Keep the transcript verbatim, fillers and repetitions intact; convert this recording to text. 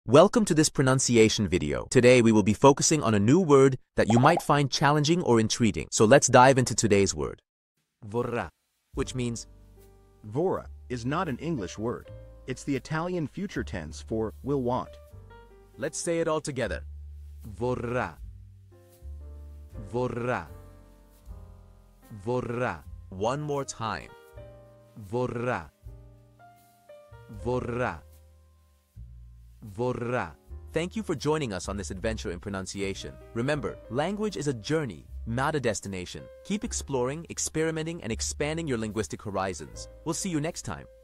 Welcome to this pronunciation video. Today we will be focusing on a new word that you might find challenging or intriguing. So let's dive into today's word. Vorrà, which means Vorrà is not an English word. It's the Italian future tense for will want. Let's say it all together. Vorrà. Vorrà. Vorrà. One more time. Vorrà. Vorrà. Vorrà. Thank you for joining us on this adventure in pronunciation. Remember, language is a journey, not a destination. Keep exploring, experimenting, and expanding your linguistic horizons. We'll see you next time.